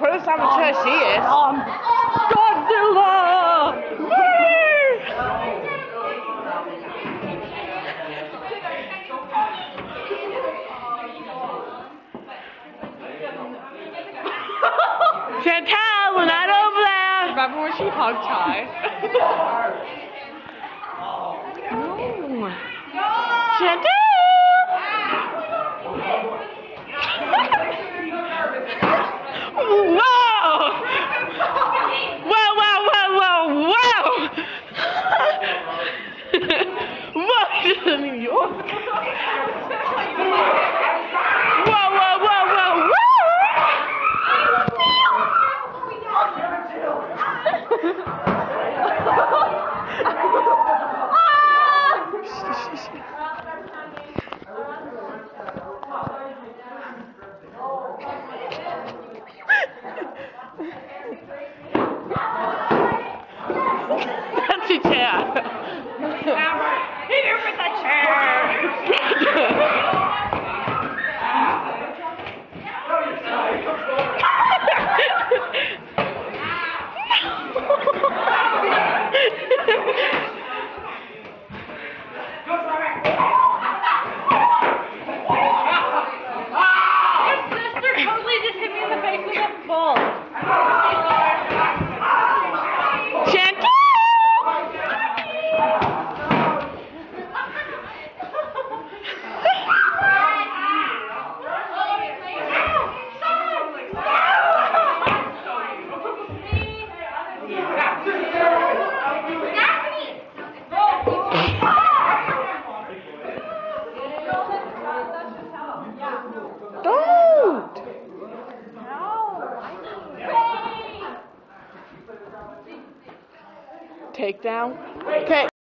Pretty amateur she is. Godzilla! Chantal, we're not over there. Remember when she hugged Ty? No. Chantal! Whoa! Whoa, whoa, whoa, whoa, whoa! What in New York? Whoa, whoa, whoa, whoa, whoa! That's a chair. Hit her with a chair! Don't! Take down. Okay.